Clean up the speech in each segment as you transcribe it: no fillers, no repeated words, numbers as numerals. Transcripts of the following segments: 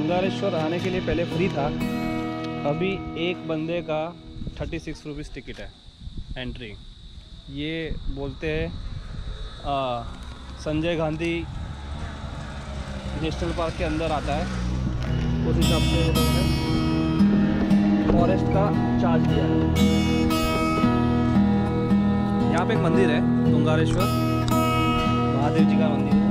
तुंगारेश्वर आने के लिए पहले फ्री था, अभी एक बंदे का 36 रुपीज़ टिकट है एंट्री। ये बोलते हैं संजय गांधी नेशनल पार्क के अंदर आता है, उस हिसाब से उन्होंने फॉरेस्ट का चार्ज दिया है। यहाँ पे एक मंदिर है तुंगारेश्वर महादेव जी का मंदिर है।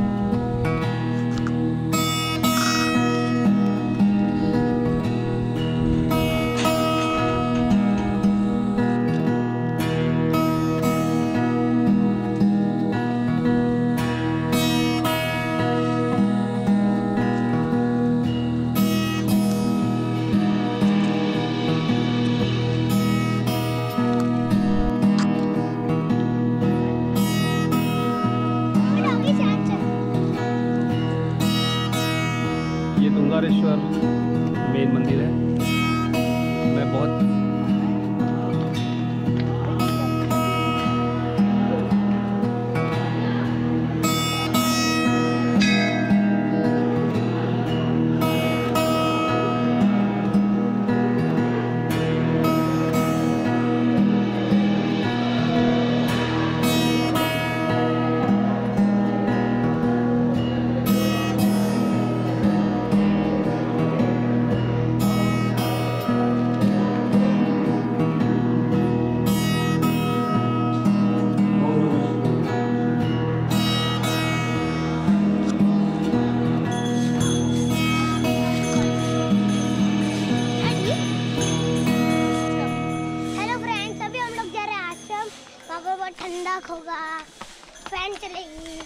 ये तुंगारेश्वर मेन मंदिर है। मैं बहुत ठंडा होगा, फैन चलेगी।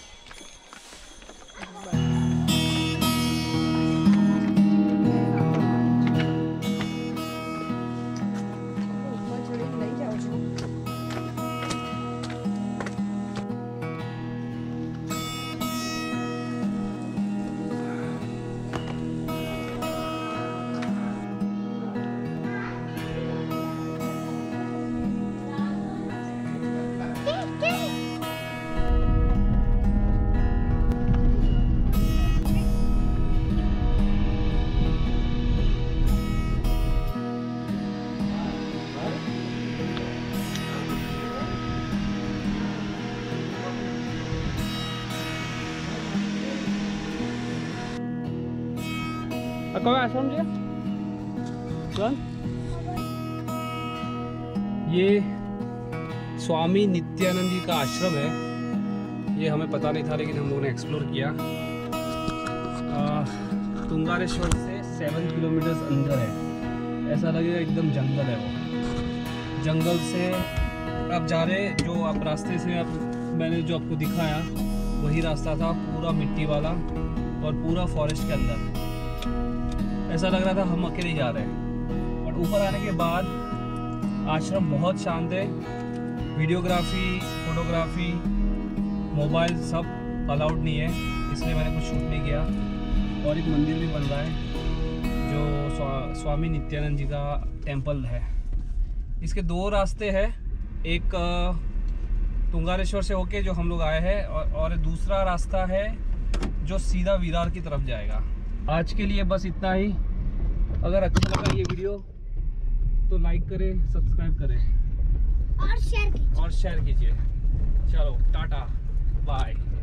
कौन आश्रम जी? ये स्वामी नित्यानंद जी का आश्रम है। ये हमें पता नहीं था, लेकिन हम लोगों ने एक्सप्लोर किया। तुंगारेश्वर से 7 किलोमीटर अंदर है। ऐसा लगेगा एकदम जंगल है। वो जंगल से आप जा रहे, जो आप रास्ते से मैंने जो आपको दिखाया वही रास्ता था, पूरा मिट्टी वाला और पूरा फॉरेस्ट के अंदर। ऐसा लग रहा था हम अकेले जा रहे हैं। और ऊपर आने के बाद आश्रम बहुत शांत है। वीडियोग्राफी, फोटोग्राफी, मोबाइल सब अलाउड नहीं है, इसलिए मैंने कुछ शूट नहीं किया। और एक मंदिर भी बन रहा है जो स्वामी नित्यानंद जी का टेम्पल है। इसके 2 रास्ते हैं, एक तुंगारेश्वर से होके जो हम लोग आए हैं, और दूसरा रास्ता है जो सीधा विरार की तरफ जाएगा। आज के लिए बस इतना ही। अगर अच्छा लगा ये वीडियो तो लाइक करें, सब्सक्राइब करें और शेयर कीजिए। चलो टाटा बाय।